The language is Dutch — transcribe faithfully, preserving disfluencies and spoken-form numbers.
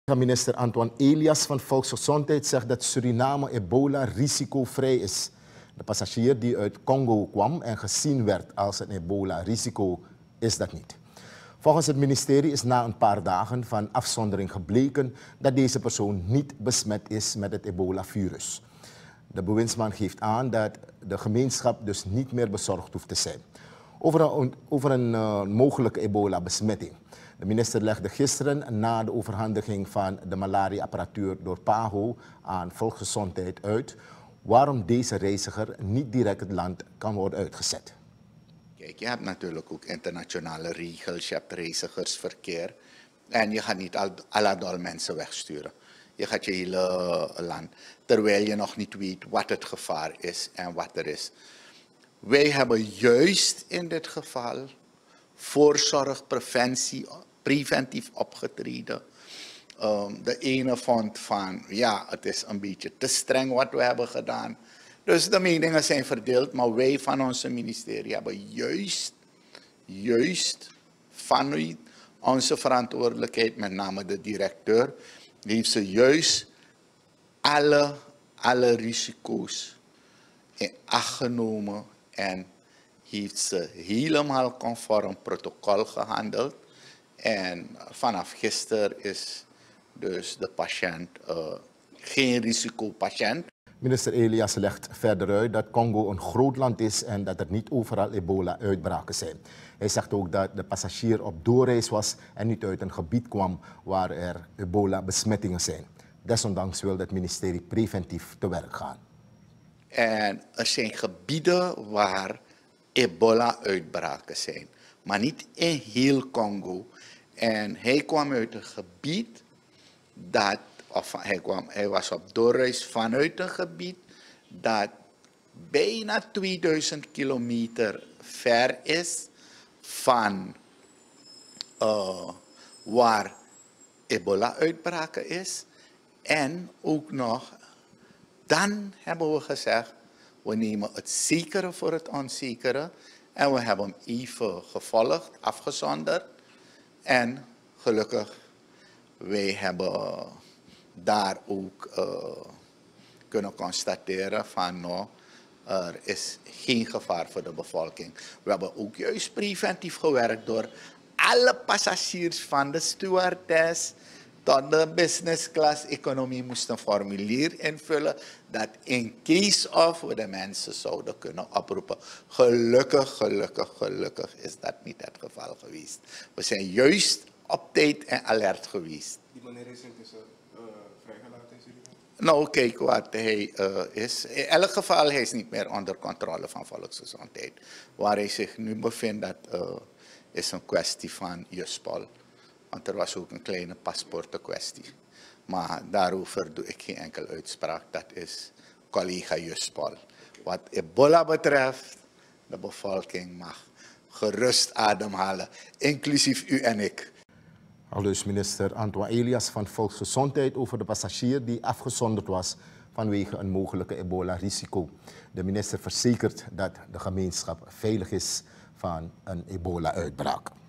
Minister Antoine Elias van Volksgezondheid zegt dat Suriname ebola risicovrij is. De passagier die uit Congo kwam en gezien werd als een ebola-risico is dat niet. Volgens het ministerie is na een paar dagen van afzondering gebleken dat deze persoon niet besmet is met het ebola-virus. De bewindsman geeft aan dat de gemeenschap dus niet meer bezorgd hoeft te zijn over een, over een uh, mogelijke ebola-besmetting. De minister legde gisteren na de overhandiging van de malaria-apparatuur door PAHO aan Volksgezondheid uit waarom deze reiziger niet direct het land kan worden uitgezet. Kijk, je hebt natuurlijk ook internationale regels, je hebt reizigersverkeer en je gaat niet al, alledol mensen wegsturen. Je gaat je hele land, terwijl je nog niet weet wat het gevaar is en wat er is. Wij hebben juist in dit geval voorzorg, preventie, preventief opgetreden. Um, de ene vond van, ja, het is een beetje te streng wat we hebben gedaan. Dus de meningen zijn verdeeld, maar wij van onze ministerie hebben juist, juist vanuit onze verantwoordelijkheid, met name de directeur, heeft ze juist alle, alle risico's in acht genomen en heeft ze helemaal conform protocol gehandeld. En vanaf gisteren is dus de patiënt uh, geen risicopatiënt. Minister Elias legt verder uit dat Congo een groot land is en dat er niet overal ebola-uitbraken zijn. Hij zegt ook dat de passagier op doorreis was en niet uit een gebied kwam waar er ebola-besmettingen zijn. Desondanks wil het ministerie preventief te werk gaan. En er zijn gebieden waar ebola-uitbraken zijn, maar niet in heel Congo. En hij kwam uit een gebied dat, of hij, kwam, hij was op doorreis vanuit een gebied dat bijna tweeduizend kilometer ver is van uh, waar ebola-uitbraken is. En ook nog, dan hebben we gezegd, we nemen het zekere voor het onzekere. En we hebben hem even gevolgd, afgezonderd. En gelukkig, wij hebben daar ook uh, kunnen constateren van nou, er is geen gevaar voor de bevolking. We hebben ook juist preventief gewerkt door alle passagiers van de stewardess tot de business class economie moesten een formulier invullen dat in case of we de mensen zouden kunnen oproepen. Gelukkig, gelukkig, gelukkig is dat niet het geval geweest. We zijn juist op tijd en alert geweest. Die meneer is intussen uh, vrijgelaten in Suriname? Nou, kijk wat hij uh, is. In elk geval, hij is niet meer onder controle van Volksgezondheid. Waar hij zich nu bevindt, dat uh, is een kwestie van Juspol. Want er was ook een kleine paspoortenkwestie. Maar daarover doe ik geen enkele uitspraak. Dat is collega Juspol. Wat ebola betreft, de bevolking mag gerust ademhalen. Inclusief u en ik. Aldus minister Antoine Elias van Volksgezondheid over de passagier die afgezonderd was vanwege een mogelijke ebola-risico. De minister verzekert dat de gemeenschap veilig is van een ebola-uitbraak.